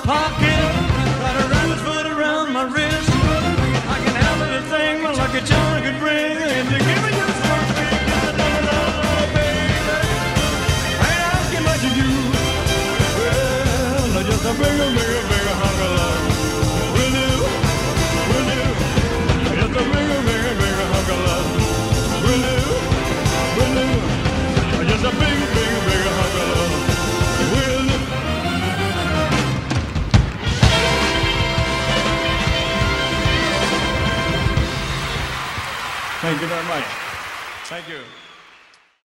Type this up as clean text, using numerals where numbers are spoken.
pocket, got a rabbit foot around my wrist. I can have anything my lucky charm could bring, and to give me just one thing, baby. I ain't asking much of you. Well, just a bigger, bigger, bigger hunk of love. Will do, will do. Just a bigger, bigger, bigger hunk of love. Will do, will do. Just a bigger, bigger, bigger hunk of love. Will do. Thank you very much. Thank you.